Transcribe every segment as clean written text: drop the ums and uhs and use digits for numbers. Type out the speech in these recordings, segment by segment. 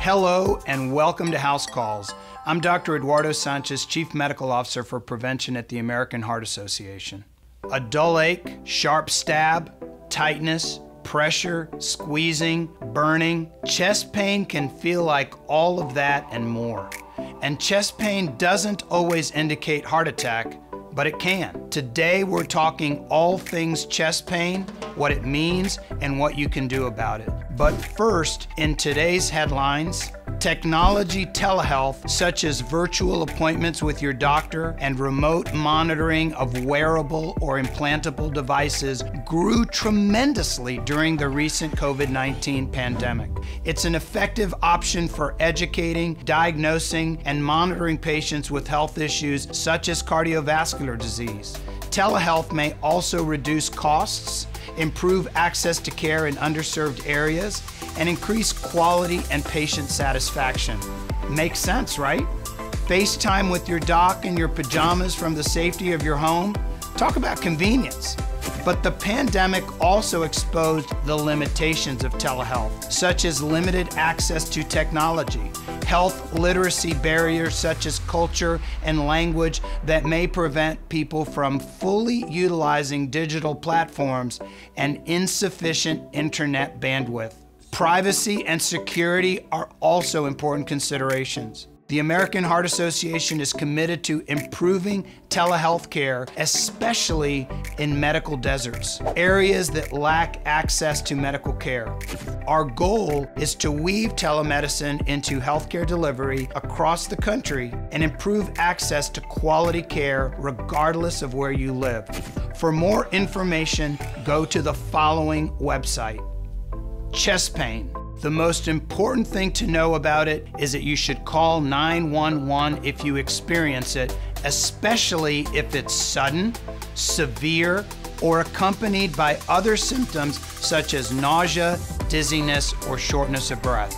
Hello and welcome to House Calls. I'm Dr. Eduardo Sanchez, Chief Medical Officer for Prevention at the American Heart Association. A dull ache, sharp stab, tightness, pressure, squeezing, burning, chest pain can feel like all of that and more. And chest pain doesn't always indicate heart attack, but it can. Today we're talking all things chest pain, what it means, and what you can do about it. But first, in today's headlines, technology telehealth, such as virtual appointments with your doctor and remote monitoring of wearable or implantable devices, grew tremendously during the recent COVID-19 pandemic. It's an effective option for educating, diagnosing, and monitoring patients with health issues such as cardiovascular disease. Telehealth may also reduce costs, improve access to care in underserved areas, and increase quality and patient satisfaction. Makes sense, right? FaceTime with your doc in your pajamas from the safety of your home. Talk about convenience. But the pandemic also exposed the limitations of telehealth, such as limited access to technology, health literacy barriers such as culture and language that may prevent people from fully utilizing digital platforms, and insufficient internet bandwidth. Privacy and security are also important considerations. The American Heart Association is committed to improving telehealth care, especially in medical deserts, areas that lack access to medical care. Our goal is to weave telemedicine into healthcare delivery across the country and improve access to quality care regardless of where you live. For more information, go to the following website. Chest pain. The most important thing to know about it is that you should call 911 if you experience it, especially if it's sudden, severe, or accompanied by other symptoms such as nausea, dizziness, or shortness of breath.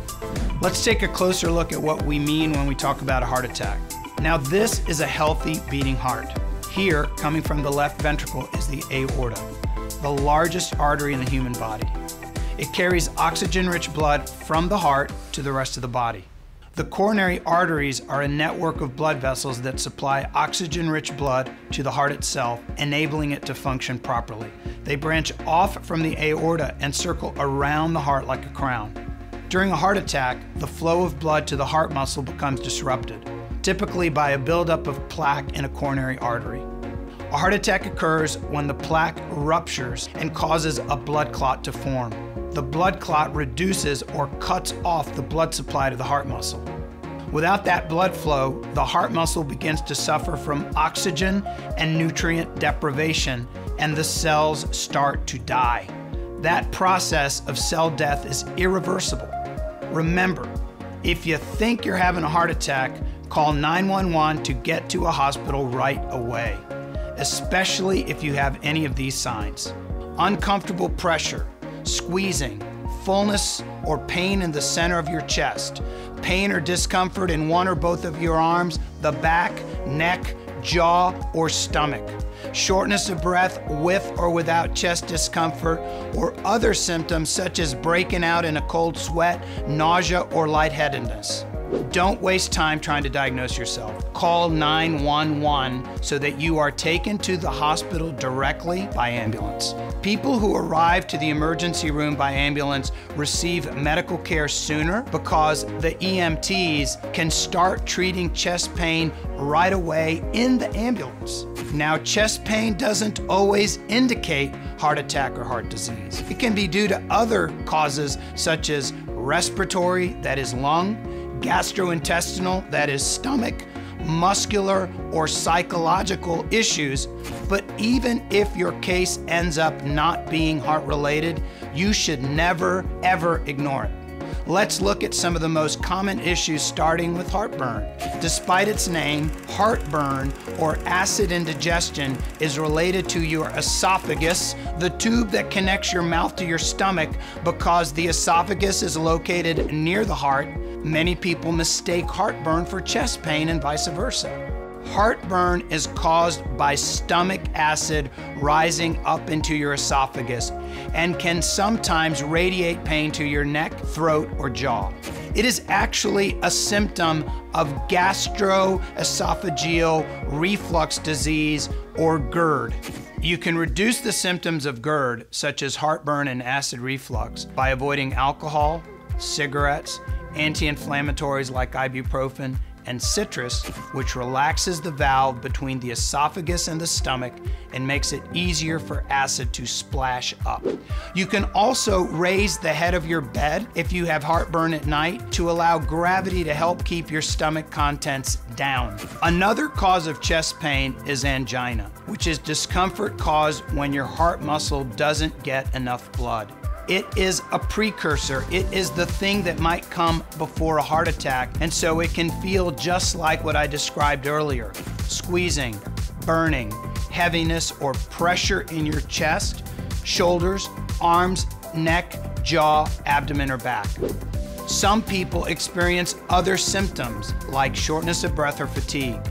Let's take a closer look at what we mean when we talk about a heart attack. Now, this is a healthy beating heart. Here, coming from the left ventricle, is the aorta, the largest artery in the human body. It carries oxygen-rich blood from the heart to the rest of the body. The coronary arteries are a network of blood vessels that supply oxygen-rich blood to the heart itself, enabling it to function properly. They branch off from the aorta and circle around the heart like a crown. During a heart attack, the flow of blood to the heart muscle becomes disrupted, typically by a buildup of plaque in a coronary artery. A heart attack occurs when the plaque ruptures and causes a blood clot to form. The blood clot reduces or cuts off the blood supply to the heart muscle. Without that blood flow, the heart muscle begins to suffer from oxygen and nutrient deprivation, and the cells start to die. That process of cell death is irreversible. Remember, if you think you're having a heart attack, call 911 to get to a hospital right away, especially if you have any of these signs: uncomfortable pressure, squeezing, fullness or pain in the center of your chest, pain or discomfort in one or both of your arms, the back, neck, jaw, or stomach, shortness of breath with or without chest discomfort, or other symptoms such as breaking out in a cold sweat, nausea, or lightheadedness. Don't waste time trying to diagnose yourself. Call 911 so that you are taken to the hospital directly by ambulance. People who arrive to the emergency room by ambulance receive medical care sooner because the EMTs can start treating chest pain right away in the ambulance. Now, chest pain doesn't always indicate heart attack or heart disease. It can be due to other causes such as respiratory, that is lung, gastrointestinal, that is stomach, muscular, or psychological issues. But even if your case ends up not being heart-related, you should never, ever ignore it. Let's look at some of the most common issues, starting with heartburn. Despite its name, heartburn, or acid indigestion, is related to your esophagus, the tube that connects your mouth to your stomach. Because the esophagus is located near the heart, many people mistake heartburn for chest pain and vice versa. Heartburn is caused by stomach acid rising up into your esophagus and can sometimes radiate pain to your neck, throat, or jaw. It is actually a symptom of gastroesophageal reflux disease, or GERD. You can reduce the symptoms of GERD, such as heartburn and acid reflux, by avoiding alcohol, cigarettes, anti-inflammatories like ibuprofen, and citrus, which relaxes the valve between the esophagus and the stomach and makes it easier for acid to splash up. You can also raise the head of your bed if you have heartburn at night to allow gravity to help keep your stomach contents down. Another cause of chest pain is angina, which is discomfort caused when your heart muscle doesn't get enough blood. It is a precursor. It is the thing that might come before a heart attack, and so it can feel just like what I described earlier: squeezing, burning, heaviness or pressure in your chest, shoulders, arms, neck, jaw, abdomen, or back. Some people experience other symptoms like shortness of breath or fatigue.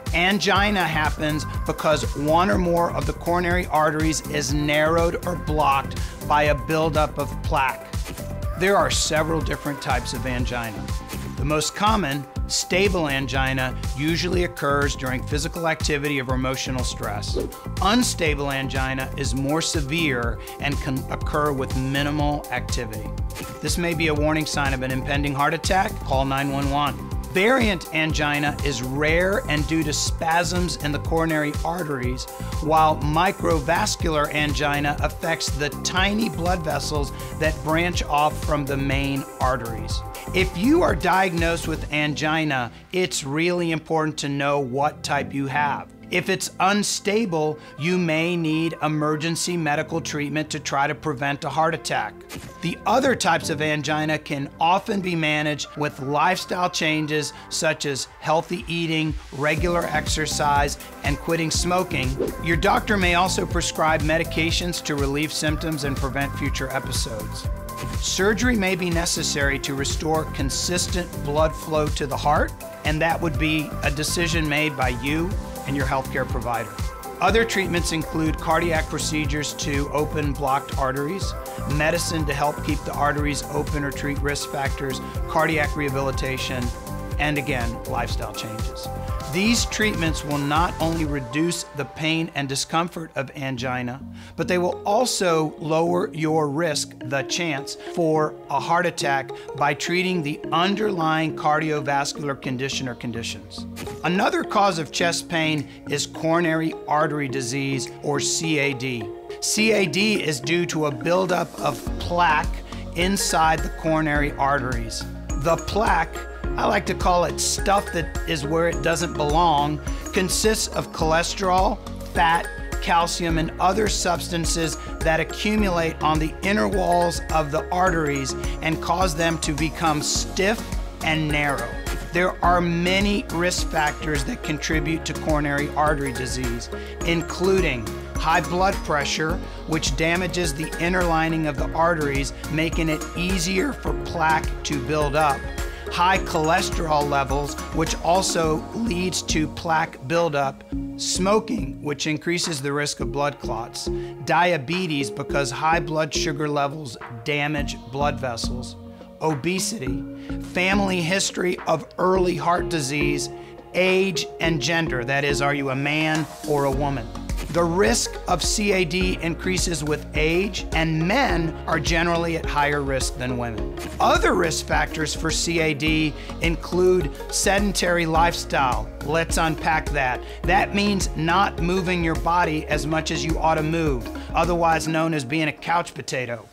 Angina happens because one or more of the coronary arteries is narrowed or blocked by a buildup of plaque. There are several different types of angina. The most common, stable angina, usually occurs during physical activity or emotional stress. Unstable angina is more severe and can occur with minimal activity. This may be a warning sign of an impending heart attack. Call 911. Variant angina is rare and due to spasms in the coronary arteries, while microvascular angina affects the tiny blood vessels that branch off from the main arteries. If you are diagnosed with angina, it's really important to know what type you have. If it's unstable, you may need emergency medical treatment to try to prevent a heart attack. The other types of angina can often be managed with lifestyle changes such as healthy eating, regular exercise, and quitting smoking. Your doctor may also prescribe medications to relieve symptoms and prevent future episodes. Surgery may be necessary to restore consistent blood flow to the heart, and that would be a decision made by you and your healthcare provider. Other treatments include cardiac procedures to open blocked arteries, medicine to help keep the arteries open or treat risk factors, cardiac rehabilitation, and again, lifestyle changes. These treatments will not only reduce the pain and discomfort of angina, but they will also lower your risk, the chance for a heart attack, by treating the underlying cardiovascular condition or conditions. Another cause of chest pain is coronary artery disease, or CAD. CAD is due to a buildup of plaque inside the coronary arteries. The plaque, I like to call it stuff that is where it doesn't belong, consists of cholesterol, fat, calcium, and other substances that accumulate on the inner walls of the arteries and cause them to become stiff and narrow. There are many risk factors that contribute to coronary artery disease, including high blood pressure, which damages the inner lining of the arteries, making it easier for plaque to build up. High cholesterol levels, which also leads to plaque buildup. Smoking, which increases the risk of blood clots. Diabetes, because high blood sugar levels damage blood vessels. Obesity. Family history of early heart disease. Age and gender, that is, are you a man or a woman? The risk of CAD increases with age, and men are generally at higher risk than women. Other risk factors for CAD include sedentary lifestyle. Let's unpack that. That means not moving your body as much as you ought to move, otherwise known as being a couch potato.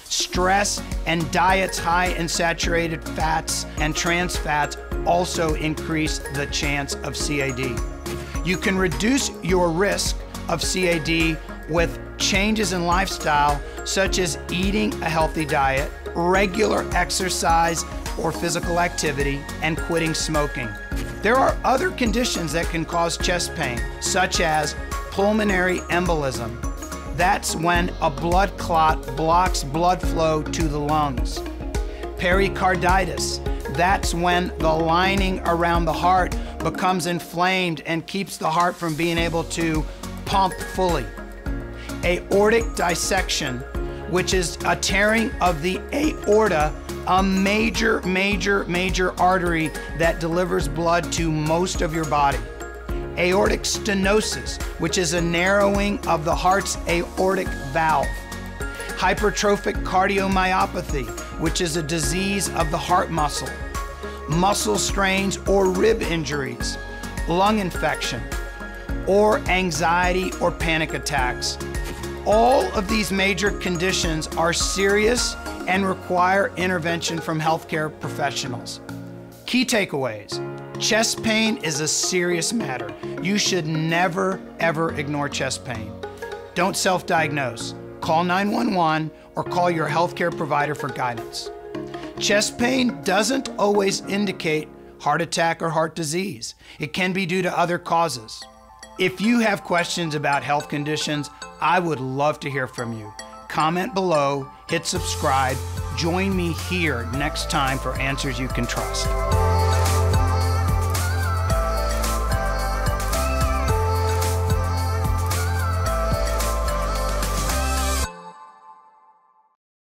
Stress and diets high in saturated fats and trans fats also increase the chance of CAD. You can reduce your risk of CAD with changes in lifestyle, such as eating a healthy diet, regular exercise or physical activity, and quitting smoking. There are other conditions that can cause chest pain, such as pulmonary embolism. That's when a blood clot blocks blood flow to the lungs. Pericarditis. That's when the lining around the heart becomes inflamed and keeps the heart from being able to pump fully. Aortic dissection, which is a tearing of the aorta a major artery that delivers blood to most of your body. Aortic stenosis, which is a narrowing of the heart's aortic valve. Hypertrophic cardiomyopathy, which is a disease of the heart muscle. Muscle strains or rib injuries. Lung infection, or anxiety or panic attacks. All of these major conditions are serious and require intervention from healthcare professionals. Key takeaways: chest pain is a serious matter. You should never, ever ignore chest pain. Don't self-diagnose. Call 911 or call your healthcare provider for guidance. Chest pain doesn't always indicate heart attack or heart disease. It can be due to other causes. If you have questions about health conditions, I would love to hear from you. Comment below, hit subscribe, join me here next time for Answers You Can Trust.